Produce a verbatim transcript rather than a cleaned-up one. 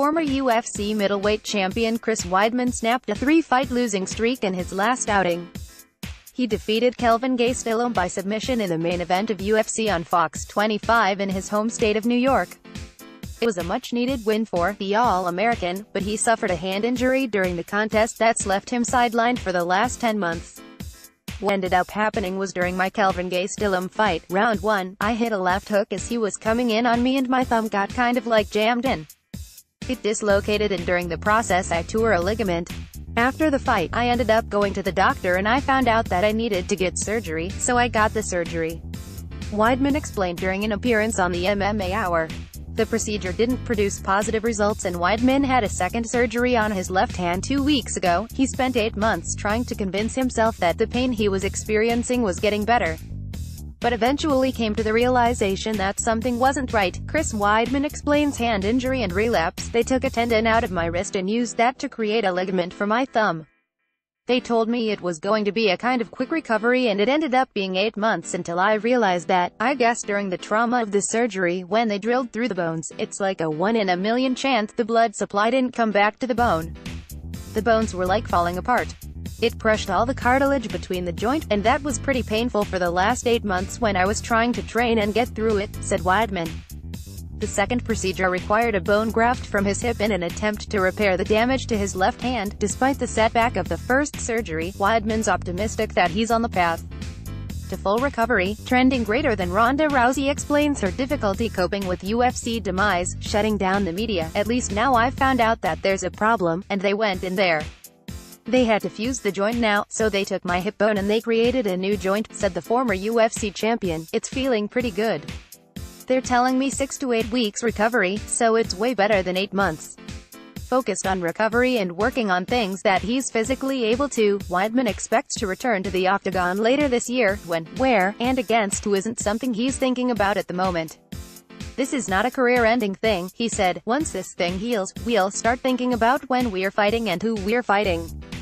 Former U F C middleweight champion Chris Weidman snapped a three-fight losing streak in his last outing. He defeated Kelvin Gastelum by submission in the main event of U F C on Fox twenty-five in his home state of New York. It was a much-needed win for the All-American, but he suffered a hand injury during the contest that's left him sidelined for the last ten months. What ended up happening was during my Kelvin Gastelum fight, round one, I hit a left hook as he was coming in on me and my thumb got kind of like jammed in. It dislocated and during the process I tore a ligament. After the fight, I ended up going to the doctor and I found out that I needed to get surgery, so I got the surgery. Weidman explained during an appearance on the M M A Hour. The procedure didn't produce positive results and Weidman had a second surgery on his left hand two weeks ago. He spent eight months trying to convince himself that the pain he was experiencing was getting better, but eventually came to the realization that something wasn't right. Chris Weidman explains hand injury and relapse. They took a tendon out of my wrist and used that to create a ligament for my thumb. They told me it was going to be a kind of quick recovery and it ended up being eight months until I realized that, I guess during the trauma of the surgery when they drilled through the bones, it's like a one in a million chance the blood supply didn't come back to the bone. The bones were like falling apart. It crushed all the cartilage between the joint, and that was pretty painful for the last eight months when I was trying to train and get through it, said Weidman. The second procedure required a bone graft from his hip in an attempt to repair the damage to his left hand. Despite the setback of the first surgery, Weidman's optimistic that he's on the path to full recovery, trending greater than Ronda Rousey explains her difficulty coping with U F C demise, shutting down the media. At least now I've found out that there's a problem, and they went in there. They had to fuse the joint now, so they took my hip bone and they created a new joint, said the former U F C champion. It's feeling pretty good. They're telling me six to eight weeks recovery, so it's way better than eight months. Focused on recovery and working on things that he's physically able to, Weidman expects to return to the octagon later this year. When, where, and against who isn't something he's thinking about at the moment. This is not a career-ending thing, he said. Once this thing heals, we'll start thinking about when we're fighting and who we're fighting.